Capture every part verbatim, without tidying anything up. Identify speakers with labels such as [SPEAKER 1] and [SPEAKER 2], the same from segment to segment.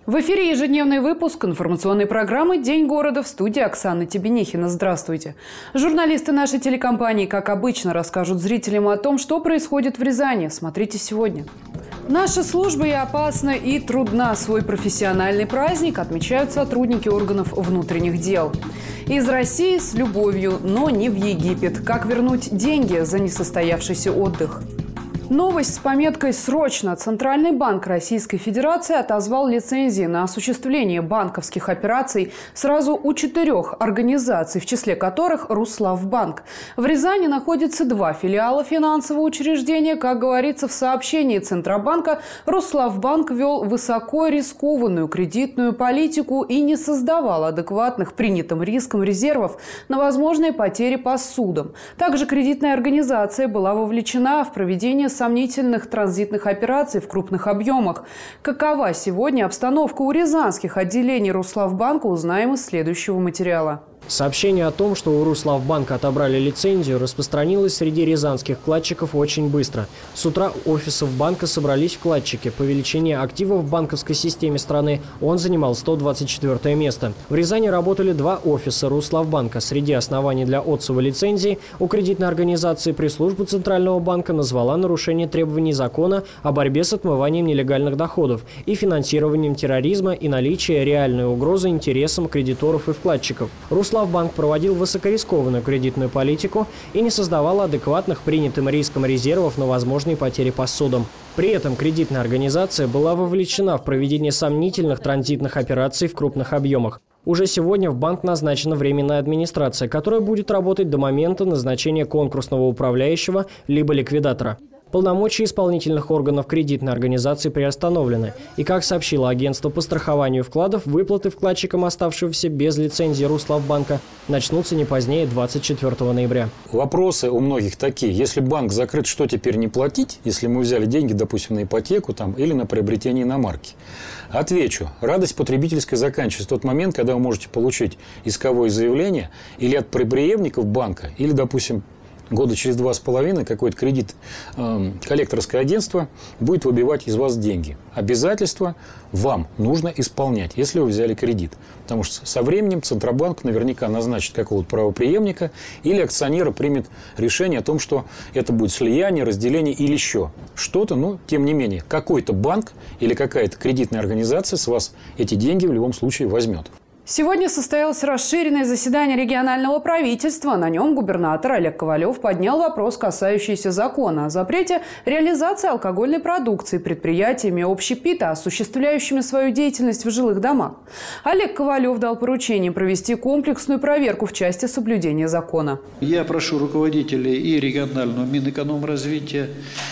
[SPEAKER 1] В эфире ежедневный выпуск информационной программы «День города», в студии Оксана Тебенихина. Здравствуйте. Журналисты нашей телекомпании, как обычно, расскажут зрителям о том, что происходит в Рязани. Смотрите сегодня. Наша служба и опасна, и трудна. Свой профессиональный праздник отмечают сотрудники органов внутренних дел. Из России с любовью, но не в Египет. Как вернуть деньги за несостоявшийся отдых? Новость с пометкой «Срочно». Центральный банк Российской Федерации отозвал лицензии на осуществление банковских операций сразу у четырех организаций, в числе которых Руславбанк. В Рязани находится два филиала финансового учреждения. Как говорится в сообщении Центробанка, Руславбанк вел высоко рискованную кредитную политику и не создавал адекватных принятым рискам резервов на возможные потери по судам. Также кредитная организация была вовлечена в проведение сомнительных транзитных операций в крупных объемах. Какова сегодня обстановка у рязанских отделений Руславбанка, узнаем из следующего материала.
[SPEAKER 2] Сообщение о том, что у Руславбанка отобрали лицензию, распространилось среди рязанских вкладчиков очень быстро. С утра у офисов банка собрались вкладчики. По величине активов в банковской системе страны он занимал сто двадцать четвёртое место. В Рязани работали два офиса Руславбанка. Среди оснований для отзыва лицензии у кредитной организации пресс-служба Центрального банка назвала нарушение требований закона о борьбе с отмыванием нелегальных доходов и финансированием терроризма и наличие реальной угрозы интересам кредиторов и вкладчиков. Руславбанк проводил высокорискованную кредитную политику и не создавал адекватных принятым риском резервов на возможные потери по судам. При этом кредитная организация была вовлечена в проведение сомнительных транзитных операций в крупных объемах. Уже сегодня в банк назначена временная администрация, которая будет работать до момента назначения конкурсного управляющего либо ликвидатора. Полномочия исполнительных органов кредитной организации приостановлены. И, как сообщило агентство по страхованию вкладов, выплаты вкладчикам, оставшимся без лицензии Руславбанка, начнутся не позднее двадцать четвёртого ноября.
[SPEAKER 3] Вопросы у многих такие. Если банк закрыт, что теперь не платить, если мы взяли деньги, допустим, на ипотеку там, или на приобретение иномарки? Отвечу. Радость потребительская заканчивается в тот момент, когда вы можете получить исковое заявление или от преемников банка, или, допустим, года через два с половиной какой-то кредит, э, коллекторское агентство будет выбивать из вас деньги. Обязательства вам нужно исполнять, если вы взяли кредит. Потому что со временем Центробанк наверняка назначит какого-то правопреемника или акционера примет решение о том, что это будет слияние, разделение или еще что-то. Но, тем не менее, какой-то банк или какая-то кредитная организация с вас эти деньги в любом случае возьмет.
[SPEAKER 1] Сегодня состоялось расширенное заседание регионального правительства. На нем губернатор Олег Ковалев поднял вопрос, касающийся закона о запрете реализации алкогольной продукции предприятиями общепита, осуществляющими свою деятельность в жилых домах. Олег Ковалев дал поручение провести комплексную проверку в части соблюдения закона.
[SPEAKER 4] Я прошу руководителей и регионального Минэкономразвития,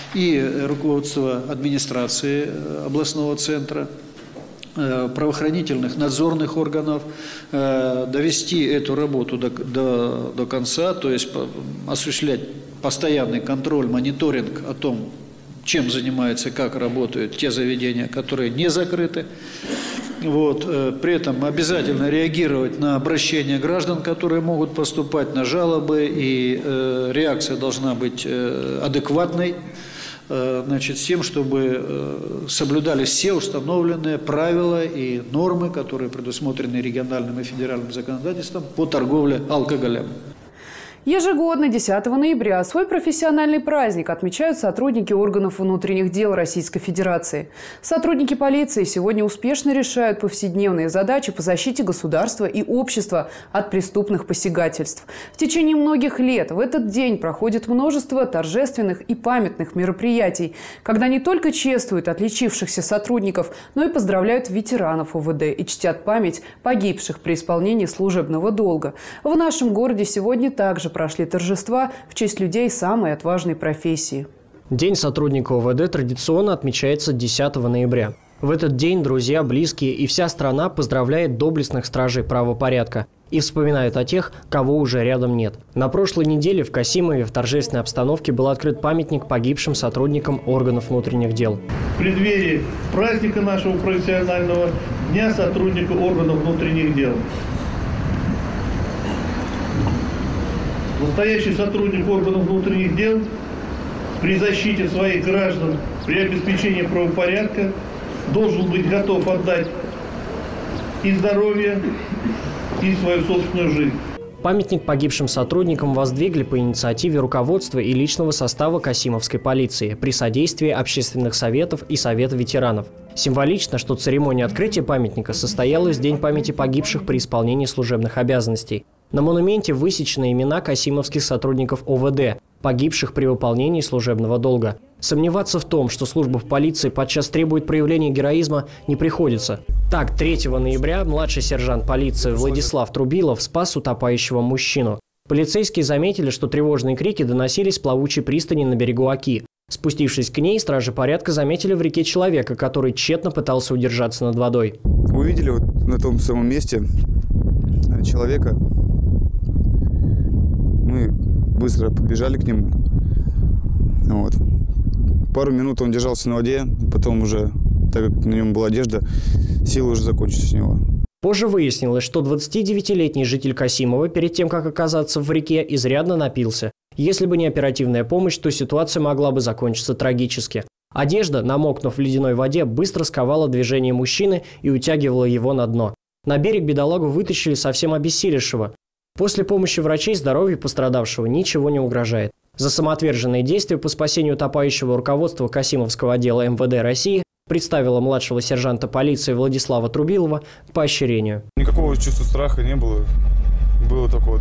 [SPEAKER 4] и руководства администрации областного центра, правоохранительных надзорных органов довести эту работу до, до, до конца, то есть осуществлять постоянный контроль, мониторинг о том, чем занимаются, как работают те заведения, которые не закрыты. Вот. При этом обязательно реагировать на обращения граждан, которые могут поступать, на жалобы, и э, реакция должна быть э, адекватной. Значит, с тем, чтобы соблюдались все установленные правила и нормы, которые предусмотрены региональным и федеральным законодательством по торговле алкоголем.
[SPEAKER 1] Ежегодно десятого ноября свой профессиональный праздник отмечают сотрудники органов внутренних дел Российской Федерации. Сотрудники полиции сегодня успешно решают повседневные задачи по защите государства и общества от преступных посягательств. В течение многих лет в этот день проходит множество торжественных и памятных мероприятий, когда не только чествуют отличившихся сотрудников, но и поздравляют ветеранов ОВД и чтят память погибших при исполнении служебного долга. В нашем городе сегодня также прошли торжества в честь людей самой отважной профессии.
[SPEAKER 2] День сотрудника ОВД традиционно отмечается десятого ноября. В этот день друзья, близкие и вся страна поздравляет доблестных стражей правопорядка и вспоминает о тех, кого уже рядом нет. На прошлой неделе в Касимове в торжественной обстановке был открыт памятник погибшим сотрудникам органов внутренних дел.
[SPEAKER 5] В преддверии праздника нашего профессионального дня сотрудника органов внутренних дел. Настоящий сотрудник органов внутренних дел при защите своих граждан, при обеспечении правопорядка должен быть готов отдать и здоровье, и свою собственную жизнь.
[SPEAKER 2] Памятник погибшим сотрудникам воздвигли по инициативе руководства и личного состава Касимовской полиции при содействии общественных советов и Совета ветеранов. Символично, что церемония открытия памятника состоялась в День памяти погибших при исполнении служебных обязанностей. На монументе высечены имена касимовских сотрудников О В Д, погибших при выполнении служебного долга. Сомневаться в том, что служба в полиции подчас требует проявления героизма, не приходится. Так, третьего ноября младший сержант полиции Владислав Трубилов спас утопающего мужчину. Полицейские заметили, что тревожные крики доносились с плавучей пристани на берегу Оки. Спустившись к ней, стражи порядка заметили в реке человека, который тщетно пытался удержаться над водой.
[SPEAKER 6] Увидели вот на том самом месте человека. Мы быстро подбежали к нему. Вот. Пару минут он держался на воде, потом уже, так как на нем была одежда, силы уже закончились у него.
[SPEAKER 2] Позже выяснилось, что двадцатидевятилетний житель Касимова перед тем, как оказаться в реке, изрядно напился. Если бы не оперативная помощь, то ситуация могла бы закончиться трагически. Одежда, намокнув в ледяной воде, быстро сковала движение мужчины и утягивала его на дно. На берег бедолагу вытащили совсем обессилевшего. После помощи врачей здоровью пострадавшего ничего не угрожает. За самоотверженные действия по спасению утопающего руководство Касимовского отдела Эм Вэ Дэ России представило младшего сержанта полиции Владислава Трубилова к поощрению.
[SPEAKER 6] Никакого чувства страха не было. Было такое вот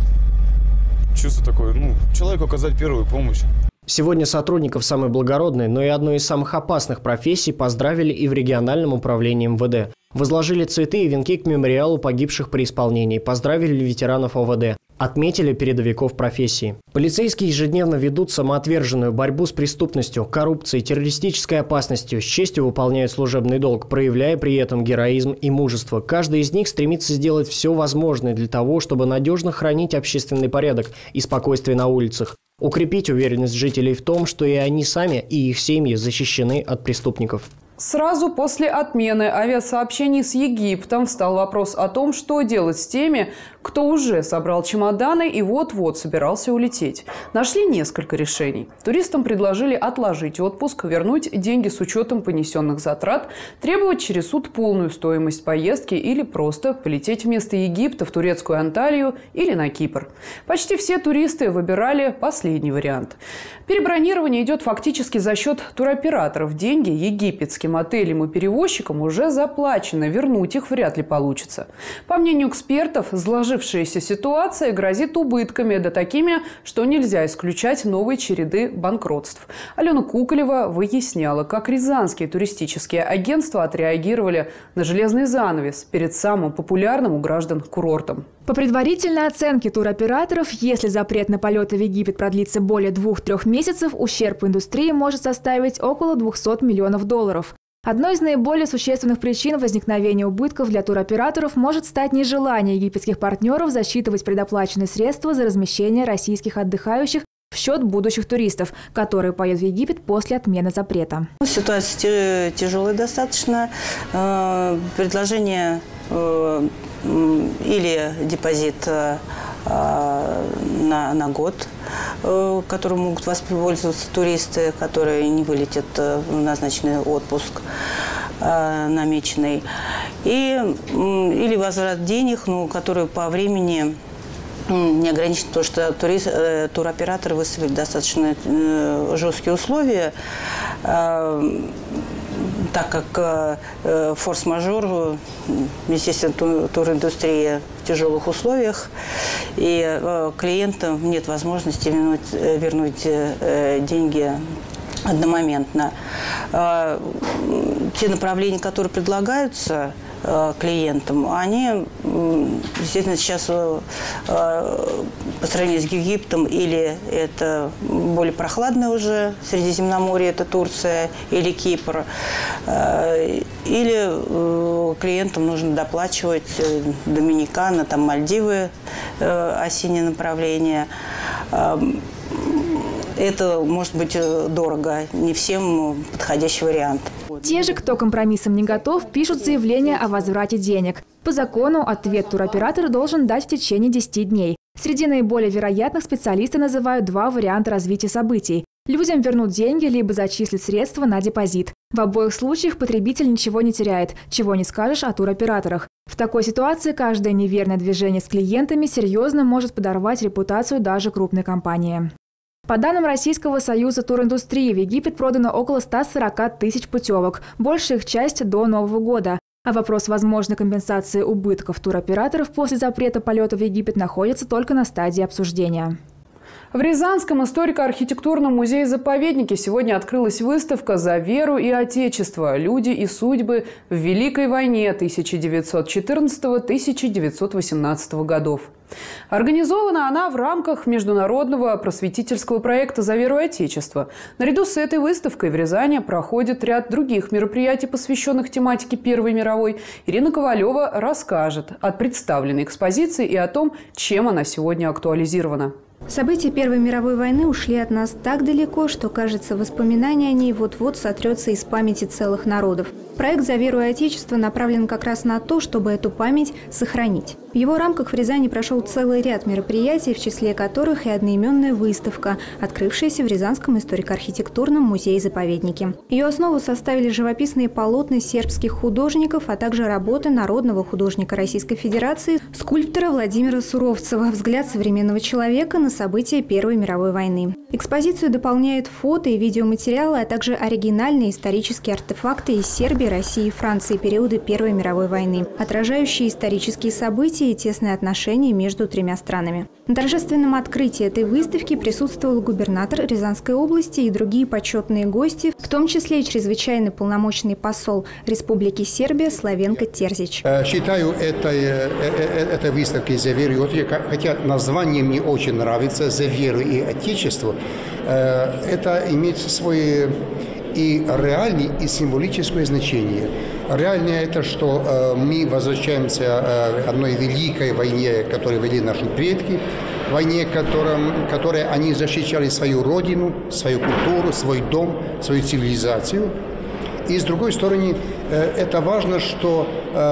[SPEAKER 6] чувство такое, ну, человеку оказать первую помощь.
[SPEAKER 2] Сегодня сотрудников самой благородной, но и одной из самых опасных профессий поздравили и в региональном управлении Эм Вэ Дэ. Возложили цветы и венки к мемориалу погибших при исполнении, поздравили ветеранов О В Дэ, отметили передовиков профессии. Полицейские ежедневно ведут самоотверженную борьбу с преступностью, коррупцией, террористической опасностью, с честью выполняют служебный долг, проявляя при этом героизм и мужество. Каждый из них стремится сделать все возможное для того, чтобы надежно хранить общественный порядок и спокойствие на улицах, укрепить уверенность жителей в том, что и они сами, и их семьи защищены от преступников.
[SPEAKER 1] Сразу после отмены авиасообщений с Египтом встал вопрос о том, что делать с теми, кто уже собрал чемоданы и вот-вот собирался улететь. Нашли несколько решений. Туристам предложили отложить отпуск, вернуть деньги с учетом понесенных затрат, требовать через суд полную стоимость поездки или просто полететь вместо Египта в турецкую Анталию или на Кипр. Почти все туристы выбирали последний вариант. Перебронирование идет фактически за счет туроператоров. Деньги египетским отелям и перевозчикам уже заплачено, вернуть их вряд ли получится. По мнению экспертов, сложившаяся ситуация грозит убытками, да такими, что нельзя исключать новые череды банкротств. Алена Куколева выясняла, как рязанские туристические агентства отреагировали на железный занавес перед самым популярным у граждан курортом.
[SPEAKER 7] По предварительной оценке туроператоров, если запрет на полеты в Египет продлится более двух-трех месяцев, ущерб индустрии может составить около двухсот миллионов долларов. Одной из наиболее существенных причин возникновения убытков для туроператоров может стать нежелание египетских партнеров засчитывать предоплаченные средства за размещение российских отдыхающих в счет будущих туристов, которые поедут в Египет после отмены запрета.
[SPEAKER 8] Ситуация тяжелая достаточно. Предложение или депозит на, на год, которым могут воспользоваться туристы, которые не вылетят в назначенный отпуск намеченный, и, или возврат денег, ну, которые по времени не ограничено, потому что турист, э, туроператоры выставили достаточно э, жесткие условия, э, так как э, форс-мажор, естественно, ту, туриндустрия в тяжелых условиях, и э, клиентам нет возможности вернуть, вернуть э, деньги одномоментно. Э, те направления, которые предлагаются клиентам, они, естественно, сейчас по сравнению с Египтом, или это более прохладное уже Средиземноморье, это Турция или Кипр, или клиентам нужно доплачивать Доминикана, там Мальдивы, осеннее направление. Это может быть дорого, не всем подходящий вариант.
[SPEAKER 7] Те же, кто компромиссом не готов, пишут заявление о возврате денег. По закону ответ туроператор должен дать в течение десяти дней. Среди наиболее вероятных специалисты называют два варианта развития событий. Людям вернут деньги, либо зачислят средства на депозит. В обоих случаях потребитель ничего не теряет, чего не скажешь о туроператорах. В такой ситуации каждое неверное движение с клиентами серьезно может подорвать репутацию даже крупной компании. По данным Российского союза туриндустрии, в Египет продано около ста сорока тысяч путевок, большая их часть до Нового года. А вопрос возможной компенсации убытков туроператоров после запрета полета в Египет находится только на стадии обсуждения.
[SPEAKER 1] В Рязанском историко-архитектурном музее-заповеднике сегодня открылась выставка «За веру и Отечество. Люди и судьбы в Великой войне тысяча девятьсот четырнадцатого — тысяча девятьсот восемнадцатого годов». Организована она в рамках международного просветительского проекта «За веру и Отечество». Наряду с этой выставкой в Рязани проходит ряд других мероприятий, посвященных тематике Первой мировой. Ирина Ковалева расскажет о представленной экспозиции и о том, чем она сегодня актуализирована.
[SPEAKER 9] События Первой мировой войны ушли от нас так далеко, что, кажется, воспоминание о ней вот-вот сотрется из памяти целых народов. Проект «За веру и Отечество» направлен как раз на то, чтобы эту память сохранить. В его рамках в Рязани прошел целый ряд мероприятий, в числе которых и одноименная выставка, открывшаяся в Рязанском историко-архитектурном музее-заповеднике. Ее основу составили живописные полотна сербских художников, а также работы народного художника Российской Федерации, скульптора Владимира Суровцева «Взгляд современного человека на события Первой мировой войны». Экспозицию дополняют фото и видеоматериалы, а также оригинальные исторические артефакты из Сербии, России и Франции периода Первой мировой войны, отражающие исторические события и тесные отношения между тремя странами. На торжественном открытии этой выставки присутствовал губернатор Рязанской области и другие почетные гости, в том числе и чрезвычайный полномочный посол Республики Сербия Славенко Терзич.
[SPEAKER 10] Считаю этой, этой выставкой «За веру и Отечество», хотя название мне очень нравится, «За веру и Отечество», это имеет свой и реальное, и символическое значение. Реальное это, что мы возвращаемся к одной великой войне, которую вели наши предки, войне, котором, которой они защищали свою родину, свою культуру, свой дом, свою цивилизацию. И с другой стороны, это важно, что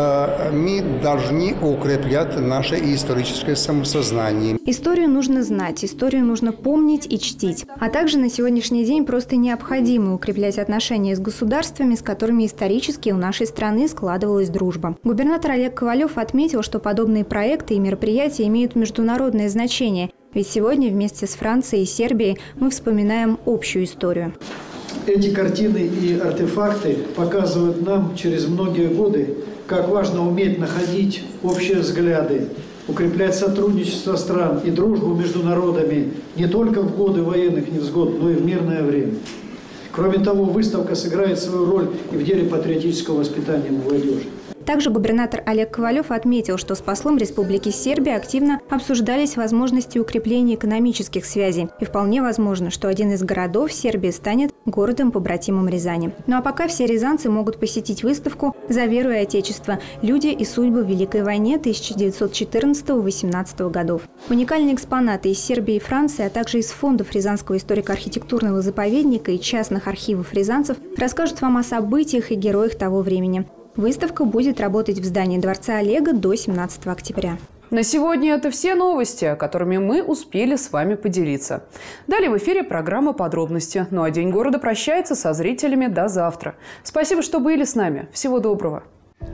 [SPEAKER 10] мы должны укреплять наше историческое самосознание.
[SPEAKER 9] Историю нужно знать, историю нужно помнить и чтить. А также на сегодняшний день просто необходимо укреплять отношения с государствами, с которыми исторически у нашей страны складывалась дружба. Губернатор Олег Ковалев отметил, что подобные проекты и мероприятия имеют международное значение. Ведь сегодня вместе с Францией и Сербией мы вспоминаем общую историю.
[SPEAKER 4] Эти картины и артефакты показывают нам через многие годы, как важно уметь находить общие взгляды, укреплять сотрудничество стран и дружбу между народами не только в годы военных невзгод, но и в мирное время. Кроме того, выставка сыграет свою роль и в деле патриотического воспитания молодежи.
[SPEAKER 9] Также губернатор Олег Ковалев отметил, что с послом Республики Сербия активно обсуждались возможности укрепления экономических связей. И вполне возможно, что один из городов Сербии станет городом-побратимом Рязани. Ну а пока все рязанцы могут посетить выставку «За веру и Отечество. Люди и судьбы в Великой войне тысяча девятьсот четырнадцатого — восемнадцатого годов». Уникальные экспонаты из Сербии и Франции, а также из фондов Рязанского историко-архитектурного заповедника и частных архивов рязанцев расскажут вам о событиях и героях того времени. Выставка будет работать в здании Дворца Олега до семнадцатого октября.
[SPEAKER 1] На сегодня это все новости, которыми мы успели с вами поделиться. Далее в эфире программа «Подробности». Ну а День города прощается со зрителями до завтра. Спасибо, что были с нами. Всего доброго.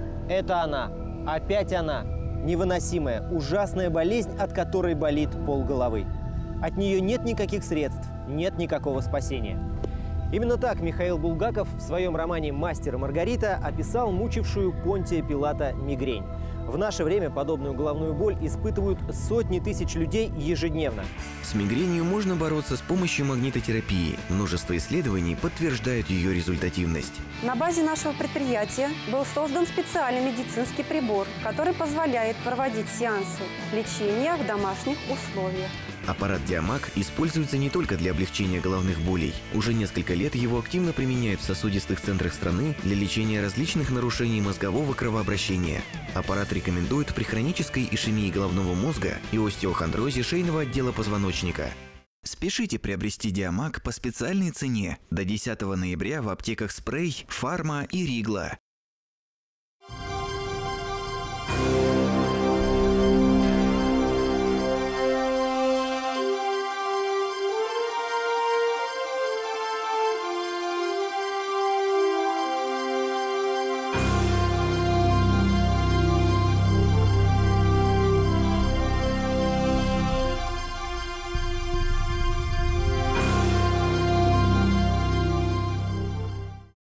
[SPEAKER 11] Это она. Опять она. Невыносимая, ужасная болезнь, от которой болит полголовы. От нее нет никаких средств, нет никакого спасения. Именно так Михаил Булгаков в своем романе «Мастер и Маргарита» описал мучившую Понтия Пилата мигрень. В наше время подобную головную боль испытывают сотни тысяч людей ежедневно.
[SPEAKER 12] С мигренью можно бороться с помощью магнитотерапии. Множество исследований подтверждают ее результативность.
[SPEAKER 13] На базе нашего предприятия был создан специальный медицинский прибор, который позволяет проводить сеансы лечения в домашних условиях.
[SPEAKER 12] Аппарат «Диамаг» используется не только для облегчения головных болей. Уже несколько лет его активно применяют в сосудистых центрах страны для лечения различных нарушений мозгового кровообращения. Аппарат рекомендуют при хронической ишемии головного мозга и остеохондрозе шейного отдела позвоночника. Спешите приобрести «Диамаг» по специальной цене. До десятого ноября в аптеках «Спрей», «Фарма» и «Ригла».